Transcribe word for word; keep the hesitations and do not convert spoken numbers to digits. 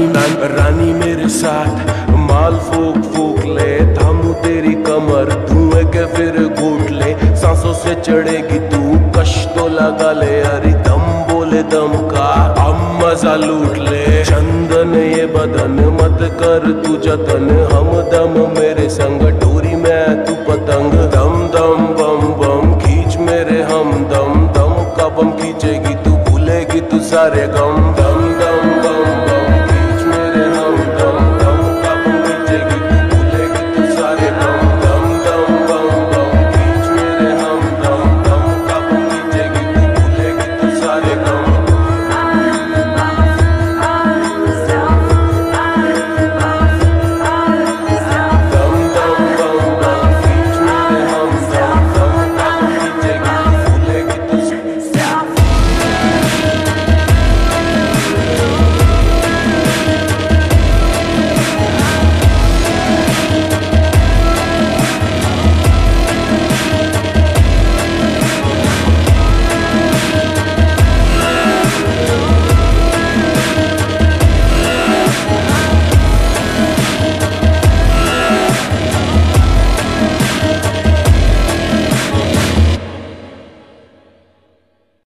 रानी रानी मेरे साथ माल फूक फूक ले, थामू तेरी कमर धुएं के फिर घूट ले, सांसों से चढ़ेगी तू कश तो लगा ले, अरे दम बोले दम का हम मजा लूट ले। चंदन ये बदन मत कर तू जतन, हम दम में